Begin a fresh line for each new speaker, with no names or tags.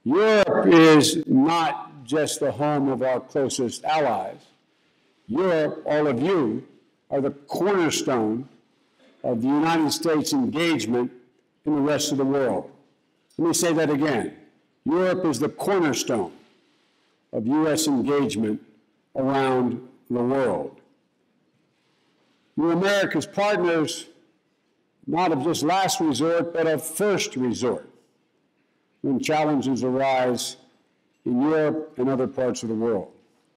Europe is not just the home of our closest allies. Europe, all of you, are the cornerstone of the United States engagement in the rest of the world. Let me say that again. Europe is the cornerstone of U.S. engagement around the world. You're America's partners, not of just last resort, but of first resort, when challenges arise in Europe and other parts of the world.